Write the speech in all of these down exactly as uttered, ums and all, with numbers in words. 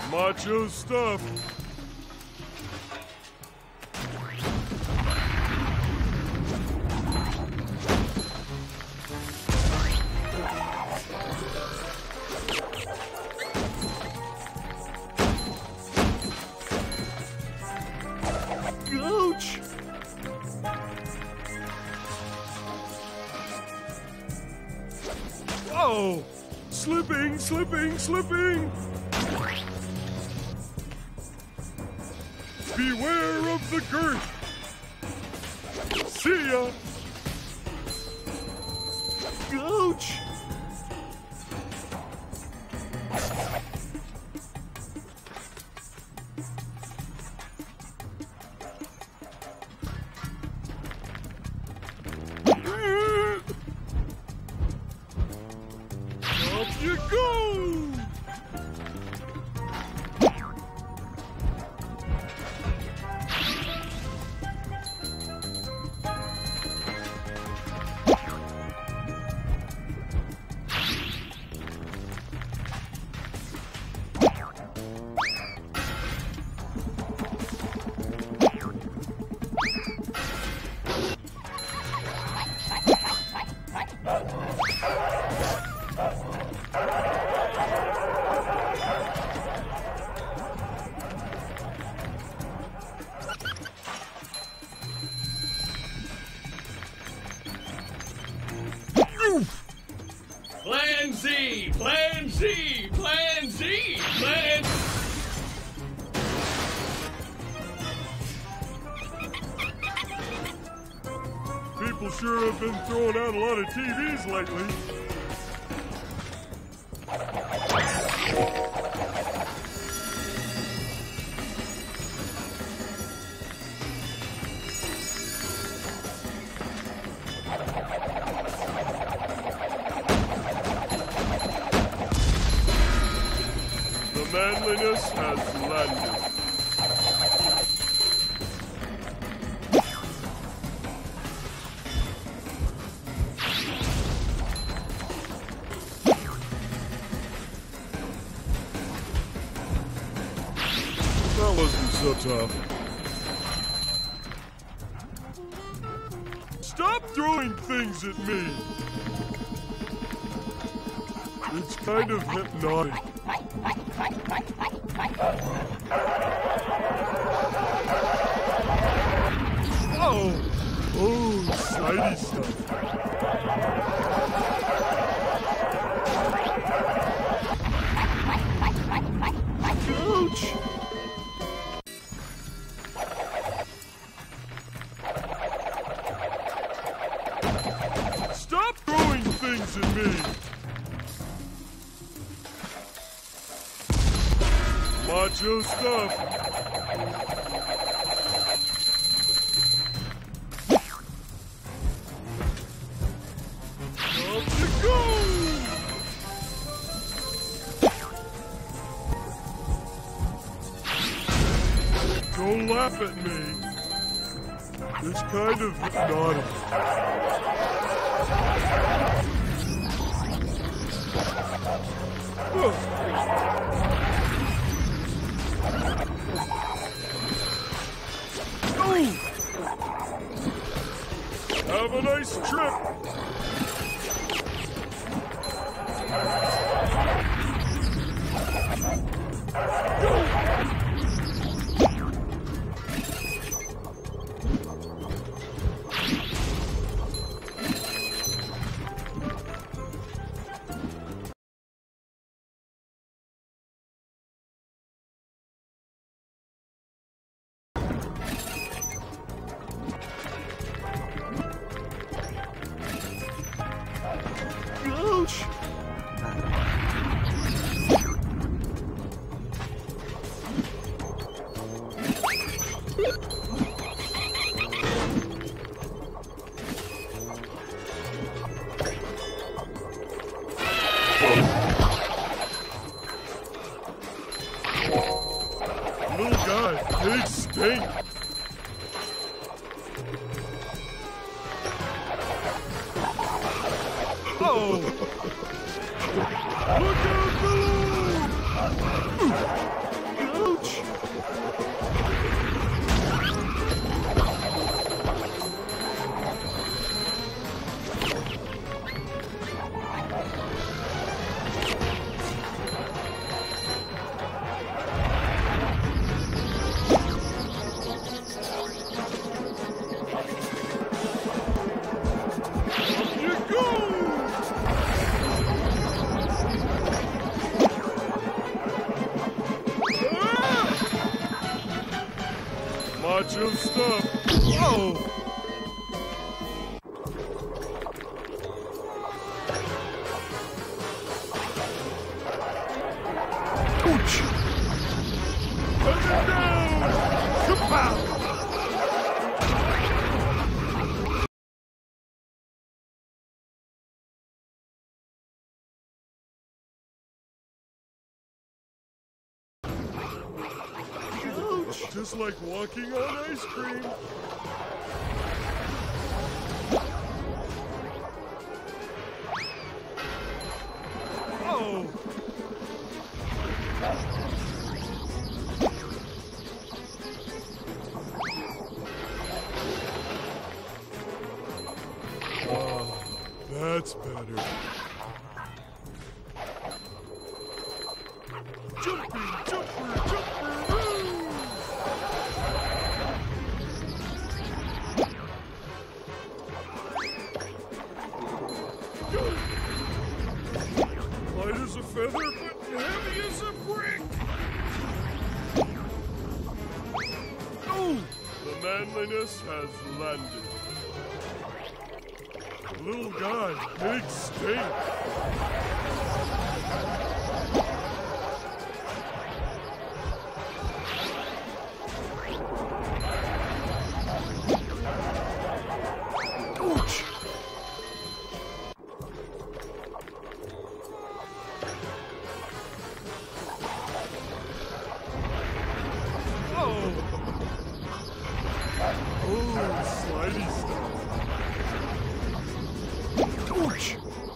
Macho stuff. Ouch! Oh! Slipping, slipping, slipping! Beware of the girth! See ya! Ouch! Up you go! Plan Z! Plan Z! Plan Z! Plan... People sure have been throwing out a lot of T Vs lately. The manliness has landed. That wasn't so tough. Stop throwing things at me! It's kind of hypnotic. Oh! Oh, slidey stuff. Ouch! Stop throwing things at me! Macho stuff! Up you go! Don't laugh at me. It's kind of hypnotic. Have a nice trip. Ouch! Little guy, big stink. Oh! Look out below! Ouch! Macho stuff. Whoa! Ouch! Put it down! Kapow! Just like walking on ice cream. Oh! Oh, that's better. Jumping, jumper, jumper, woo! Light as a feather, but heavy as a brick. Oh! The manliness has landed. The little guy, big stink. Ouch! Oh! Oh, slidey stuff. Ouch!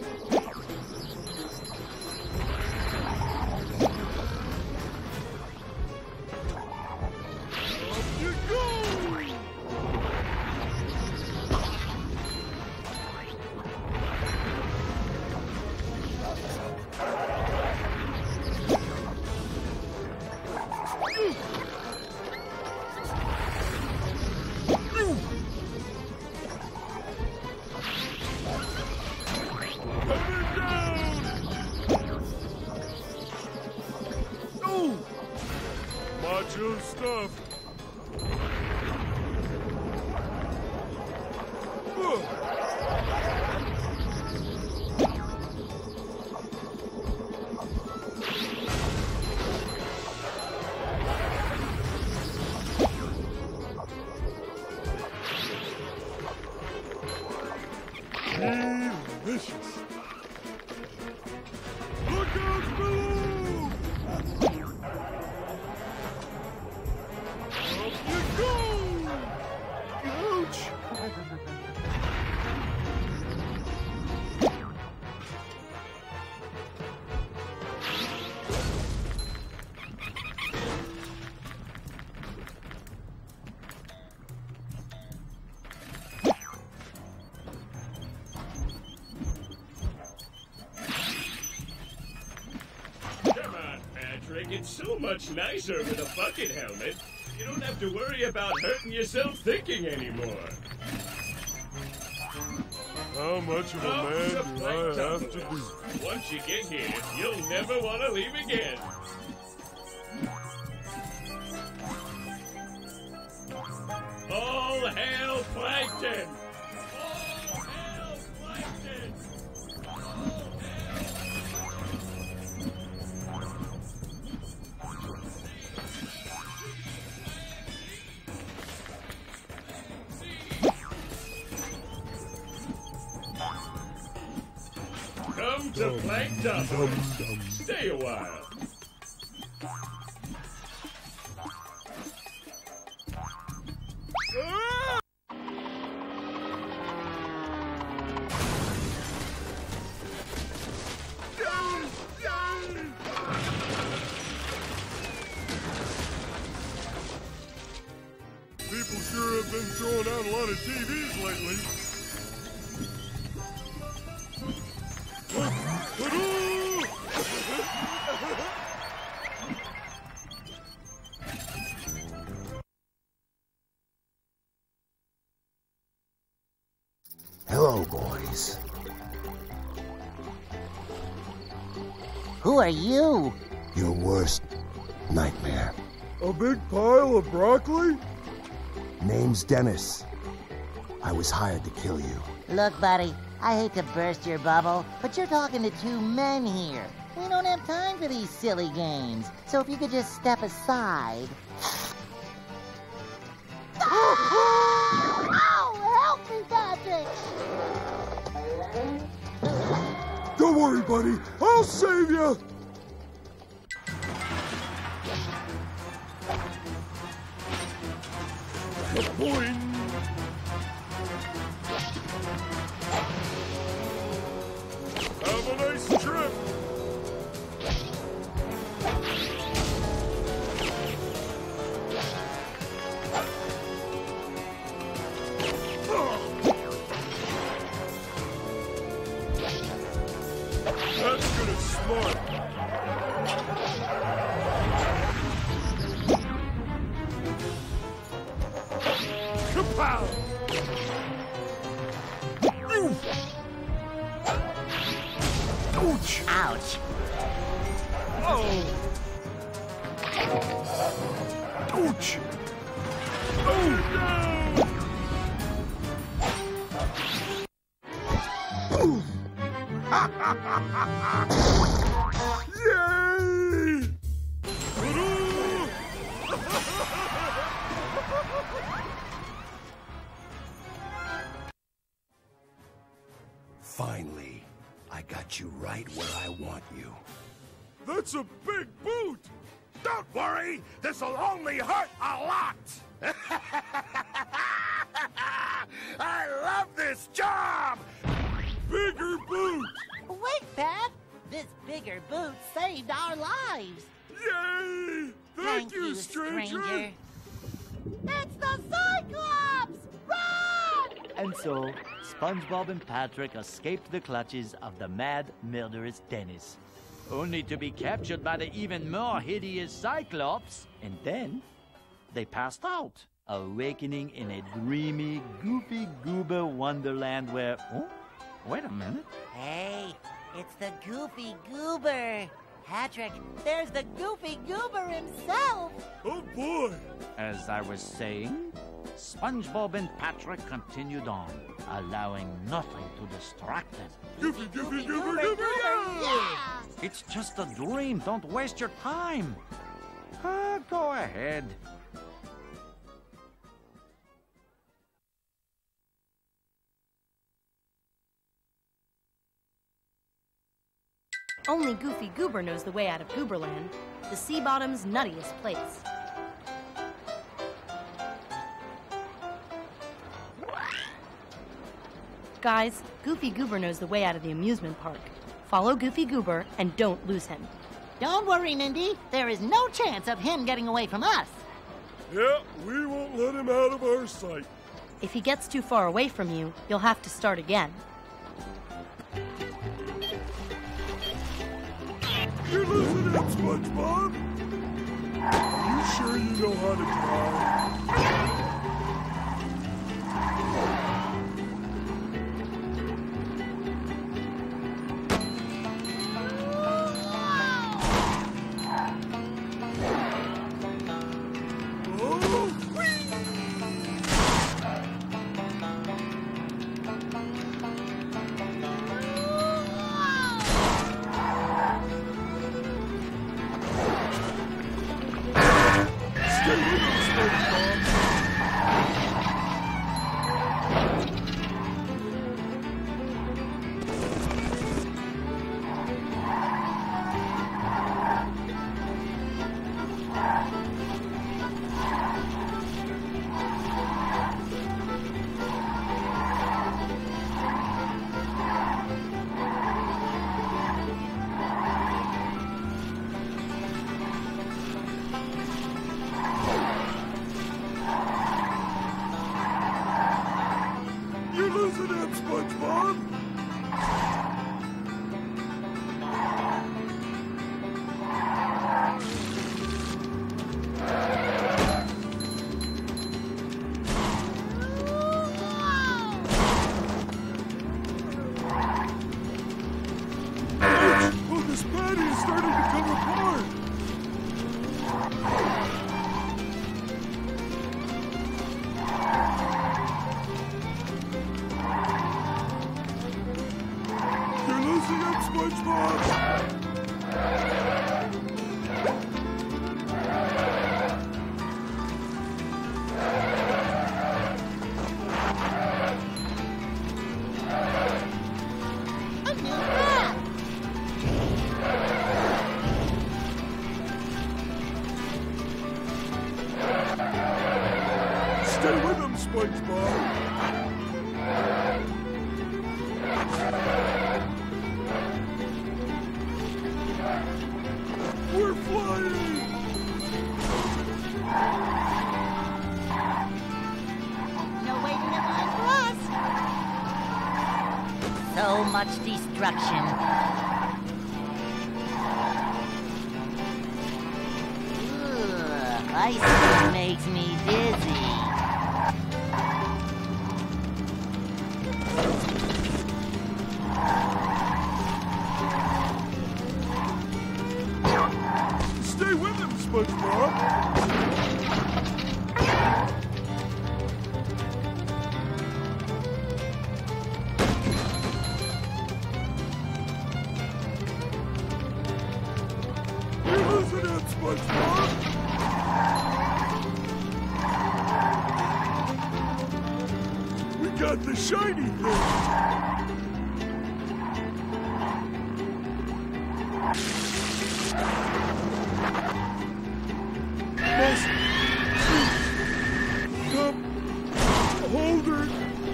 Up you go! Macho stuff. Ugh. Delicious. Look out below! Up you go! Ouch! It's so much nicer with a bucket helmet. You don't have to worry about hurting yourself thinking anymore. How much of a Oh, man do I have to be? Once you get here, you'll never want to leave again. All hail Plankton! All hail Plankton! Come to Plankton. Stay a while. Ah! throwing out a lot of T Vs lately. Hello, boys. Who are you? Your worst nightmare. A big pile of broccoli? Name's Dennis. I was hired to kill you. Look, buddy, I hate to burst your bubble, but you're talking to two men here. We don't have time for these silly games. So if you could just step aside. Oh, help me, Patrick! Don't worry, buddy. I'll save you. Boing. Have a nice trip. That's good and smart. Kapow! Ouch! Ouch! Oh! Ouch! Oh no! Yay! Finally, I got you right where I want you. That's a big boot! Don't worry, this'll only hurt a lot! I love this job! Bigger boot! Wait, Pat! This bigger boot saved our lives! Yay! Thank, you, stranger. It's the Cyclops! Run! And so, SpongeBob and Patrick escaped the clutches of the mad, murderous Dennis, only to be captured by the even more hideous Cyclops, and then they passed out, awakening in a dreamy, goofy goober wonderland where... Oh, wait a minute. Hey, it's the Goofy Goober! Patrick, there's the Goofy Goober himself! Oh boy! As I was saying, SpongeBob and Patrick continued on, allowing nothing to distract them. Goofy, goofy, goober, goober, yeah! Yeah! It's just a dream. Don't waste your time. Uh, go ahead. Only Goofy Goober knows the way out of Gooberland, the sea bottom's nuttiest place. Guys, Goofy Goober knows the way out of the amusement park. Follow Goofy Goober and don't lose him. Don't worry, Mindy. There is no chance of him getting away from us. Yeah, we won't let him out of our sight. If he gets too far away from you, you'll have to start again. You're losing it, SpongeBob! You sure you know how to drive? Stay with us, SpongeBob. This patty is starting to come apart! You're losing it, SpongeBob! Stay with him, SpongeBob! We're flying! No waiting in line for us! So much destruction. Ugh, ice cream makes me dizzy. Stay with him, SpongeBob! You're losing it, SpongeBob! We got the shiny thing! Must cup holder.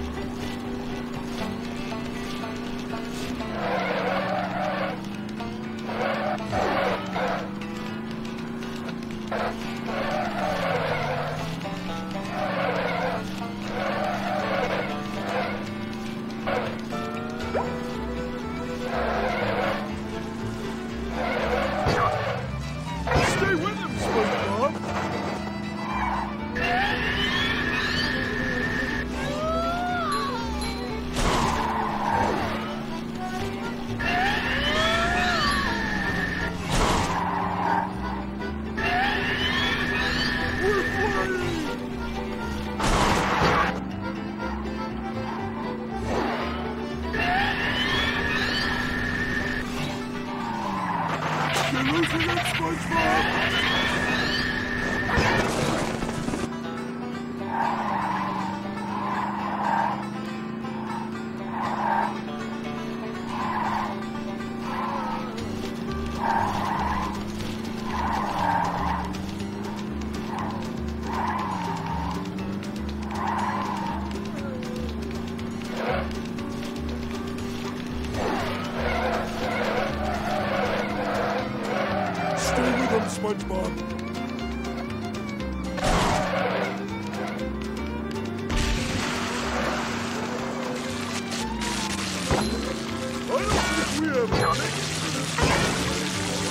Stay with him, SpongeBob. We're flying! You're losing it, SpongeBob! Stay with him, SpongeBob. I don't think we have a ticket for this.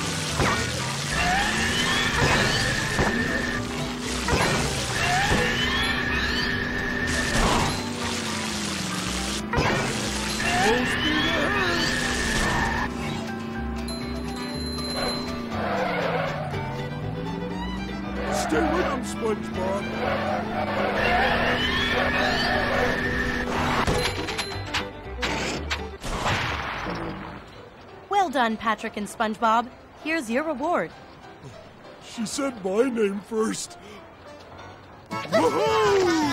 Full speed ahead! Stay with him, SpongeBob. Well done, Patrick and SpongeBob. Here's your reward. She said my name first. Woohoo!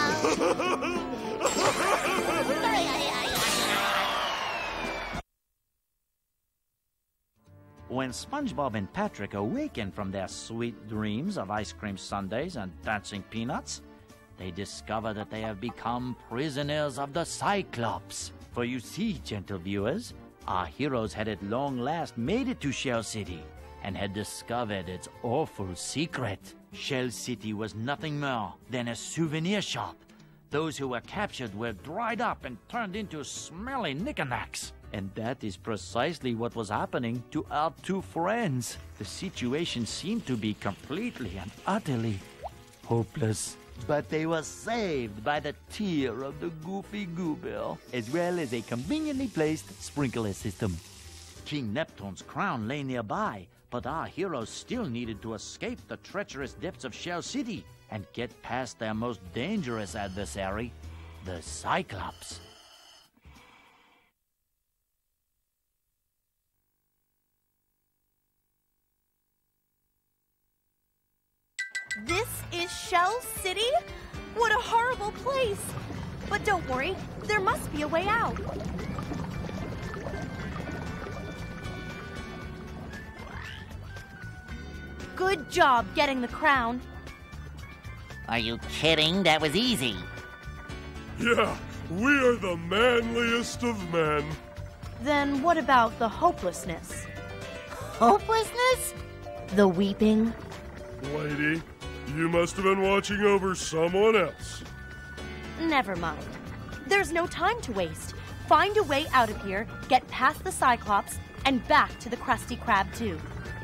When SpongeBob and Patrick awaken from their sweet dreams of ice cream sundaes and dancing peanuts, they discover that they have become prisoners of the Cyclops. For you see, gentle viewers, our heroes had at long last made it to Shell City and had discovered its awful secret. Shell City was nothing more than a souvenir shop. Those who were captured were dried up and turned into smelly knickknacks. And that is precisely what was happening to our two friends. The situation seemed to be completely and utterly hopeless. But they were saved by the tear of the Goofy Goober, as well as a conveniently placed sprinkler system. King Neptune's crown lay nearby, but our heroes still needed to escape the treacherous depths of Shell City and get past their most dangerous adversary, the Cyclops. This is Shell City? What a horrible place! But don't worry, there must be a way out. Good job getting the crown. Are you kidding? That was easy. Yeah, we are the manliest of men. Then what about the hopelessness? Hopelessness? The weeping? Lady, you must have been watching over someone else. Never mind. There's no time to waste. Find a way out of here, get past the Cyclops, and back to the Krusty Krab too.